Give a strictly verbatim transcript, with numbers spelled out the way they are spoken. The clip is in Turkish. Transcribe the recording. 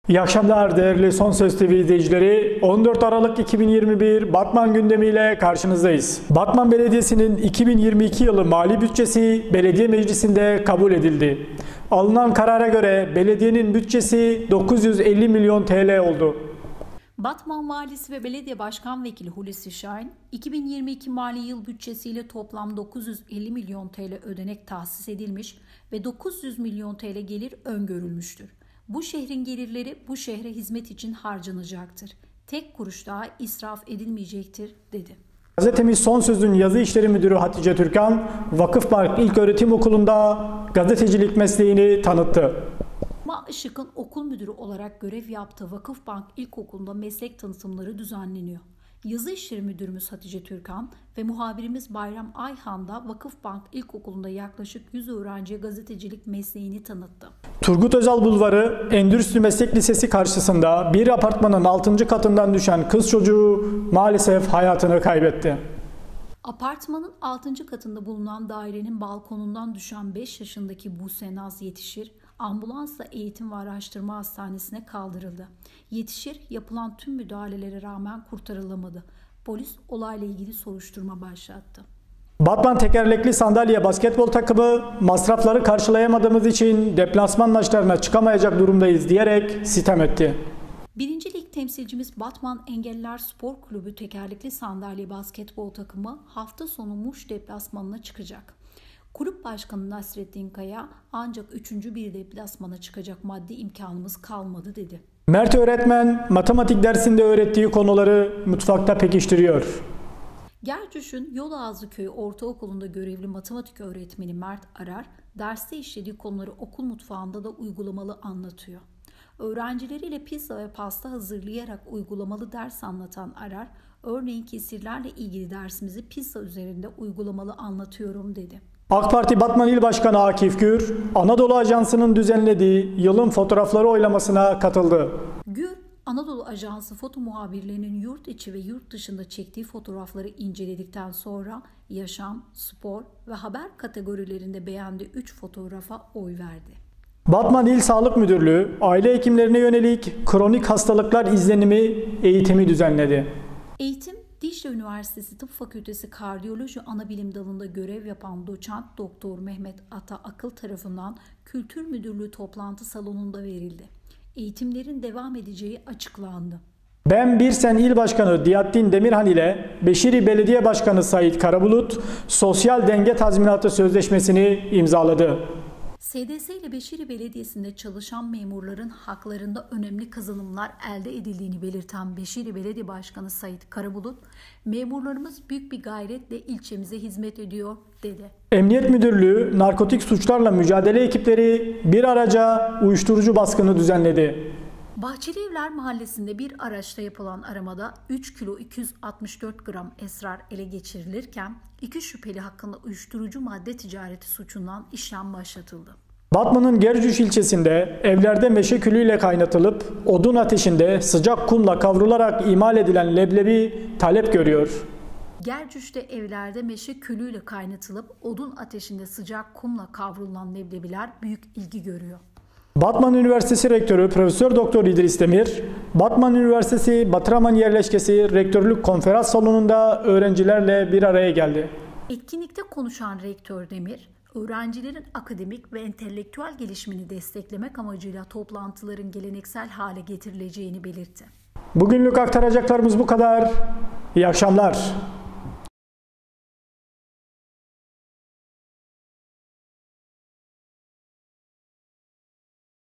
İyi akşamlar değerli Son Söz T V izleyicileri. on dört Aralık iki bin yirmi bir Batman gündemiyle karşınızdayız. Batman Belediyesi'nin iki bin yirmi iki yılı mali bütçesi belediye meclisinde kabul edildi. Alınan karara göre belediyenin bütçesi dokuz yüz elli milyon T L oldu. Batman Valisi ve Belediye Başkan Vekili Hulusi Şahin, iki bin yirmi iki mali yıl bütçesiyle toplam dokuz yüz elli milyon T L ödenek tahsis edilmiş ve dokuz yüz milyon T L gelir öngörülmüştür. Bu şehrin gelirleri bu şehre hizmet için harcanacaktır. Tek kuruş daha israf edilmeyecektir, dedi. Gazetemiz Son Söz'ün yazı işleri müdürü Hatice Türkan, Vakıfbank İlköğretim Okulu'nda gazetecilik mesleğini tanıttı. Ma Işık'ın okul müdürü olarak görev yaptığı Vakıfbank İlkokulu'nda meslek tanıtımları düzenleniyor. Yazı işleri müdürümüz Hatice Türkan ve muhabirimiz Bayram Ayhan da Vakıfbank İlkokulu'nda yaklaşık yüz öğrenciye gazetecilik mesleğini tanıttı. Turgut Özal Bulvarı Endüstri Meslek Lisesi karşısında bir apartmanın altıncı katından düşen kız çocuğu maalesef hayatını kaybetti. Apartmanın altıncı katında bulunan dairenin balkonundan düşen beş yaşındaki Buse Naz Yetişir, ambulansla Eğitim ve Araştırma Hastanesi'ne kaldırıldı. Yetişir, yapılan tüm müdahalelere rağmen kurtarılamadı. Polis olayla ilgili soruşturma başlattı. Batman Tekerlekli Sandalye Basketbol takımı masrafları karşılayamadığımız için deplasman maçlarına çıkamayacak durumdayız diyerek sitem etti. Birinci Lig temsilcimiz Batman Engelliler Spor Kulübü Tekerlekli Sandalye Basketbol takımı hafta sonu Muş deplasmanına çıkacak. Kulüp Başkanı Nasrettin Kaya, ancak üçüncü bir deplasmana çıkacak maddi imkanımız kalmadı, dedi. Mert öğretmen matematik dersinde öğrettiği konuları mutfakta pekiştiriyor. Gercüş'ün Yolağızı Köyü Ortaokulu'nda görevli matematik öğretmeni Mert Arar, derste işlediği konuları okul mutfağında da uygulamalı anlatıyor. Öğrencileriyle pizza ve pasta hazırlayarak uygulamalı ders anlatan Arar, örneğin kesirlerle ilgili dersimizi pizza üzerinde uygulamalı anlatıyorum, dedi. AK Parti Batman İl Başkanı Akif Gür, Anadolu Ajansı'nın düzenlediği yılın fotoğrafları oylamasına katıldı. Gür, Anadolu Ajansı foto muhabirlerinin yurt içi ve yurt dışında çektiği fotoğrafları inceledikten sonra yaşam, spor ve haber kategorilerinde beğendiği üç fotoğrafa oy verdi. Batman İl Sağlık Müdürlüğü, aile hekimlerine yönelik kronik hastalıklar izlenimi eğitimi düzenledi. Eğitim, Dicle Üniversitesi Tıp Fakültesi Kardiyoloji Anabilim Dalı'nda görev yapan doçent doktor Mehmet Ata Akıl tarafından Kültür Müdürlüğü toplantı salonunda verildi. Eğitimlerin devam edeceği açıklandı. Ben Birsen İl Başkanı Diyattin Demirhan ile Beşiri Belediye Başkanı Sait Karabulut, Sosyal Denge Tazminatı Sözleşmesi'ni imzaladı. S D S ile Beşiri Belediyesi'nde çalışan memurların haklarında önemli kazanımlar elde edildiğini belirten Beşiri Belediye Başkanı Sait Karabulut, memurlarımız büyük bir gayretle ilçemize hizmet ediyor, dedi. Emniyet Müdürlüğü narkotik suçlarla mücadele ekipleri bir araca uyuşturucu baskını düzenledi. Bahçelievler Mahallesi'nde bir araçta yapılan aramada üç kilo iki yüz altmış dört gram esrar ele geçirilirken iki şüpheli hakkında uyuşturucu madde ticareti suçundan işlem başlatıldı. Batman'ın Gercüş ilçesinde evlerde meşe külüyle kaynatılıp odun ateşinde sıcak kumla kavrularak imal edilen leblebi talep görüyor. Gercüş'te evlerde meşe külüyle kaynatılıp odun ateşinde sıcak kumla kavrulan leblebiler büyük ilgi görüyor. Batman Üniversitesi Rektörü Profesör Doktor İdris Demir, Batman Üniversitesi Batıraman Yerleşkesi Rektörlük Konferans Salonu'nda öğrencilerle bir araya geldi. Etkinlikte konuşan Rektör Demir, öğrencilerin akademik ve entelektüel gelişimini desteklemek amacıyla toplantıların geleneksel hale getirileceğini belirtti. Bugünlük aktaracaklarımız bu kadar. İyi akşamlar.